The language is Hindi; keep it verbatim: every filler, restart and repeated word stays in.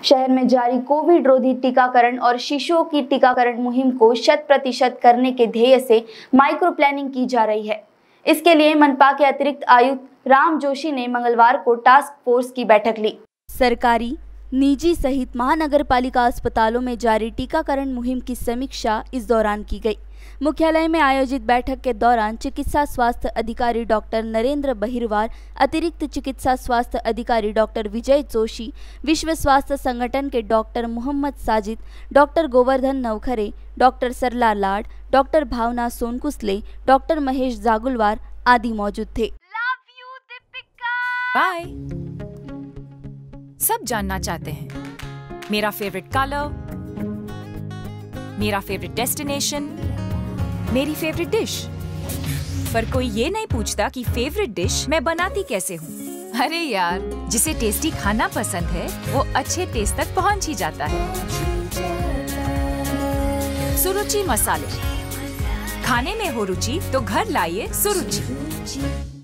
शहर में जारी कोविड रोधी टीकाकरण और शिशुओं की टीकाकरण मुहिम को शत प्रतिशत करने के ध्येय से माइक्रो प्लानिंग की जा रही है। इसके लिए मनपा के अतिरिक्त आयुक्त राम जोशी ने मंगलवार को टास्क फोर्स की बैठक ली। सरकारी, निजी सहित महानगर पालिका अस्पतालों में जारी टीकाकरण मुहिम की समीक्षा इस दौरान की गई। मुख्यालय में आयोजित बैठक के दौरान चिकित्सा स्वास्थ्य अधिकारी डॉक्टर नरेंद्र बहिरवार, अतिरिक्त चिकित्सा स्वास्थ्य अधिकारी डॉक्टर विजय जोशी, विश्व स्वास्थ्य संगठन के doctor Mohammad Sajid, doctor Govardhan Navkhare, doctor Sarla Lad, doctor Bhavna Sonkusle, doctor Mahesh Jagulwar आदि मौजूद थे। बाय। सब जानना चाहते हैं मेरा फेवरेट कलर, मेरा फेवरेट डेस्टिनेशन, मेरी फेवरेट डिश, पर कोई ये नहीं पूछता कि फेवरेट डिश मैं बनाती कैसे हूँ। अरे यार, जिसे टेस्टी खाना पसंद है वो अच्छे टेस्ट तक पहुँच ही जाता है। सुरुचि मसाले, खाने में हो रुचि तो घर लाइए सुरुचि।